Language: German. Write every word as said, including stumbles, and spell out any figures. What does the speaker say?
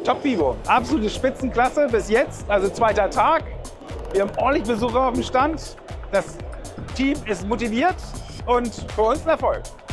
Top Vivo, absolute Spitzenklasse bis jetzt, also zweiter Tag. Wir haben ordentlich Besucher auf dem Stand. Das Team ist motiviert und für uns ein Erfolg.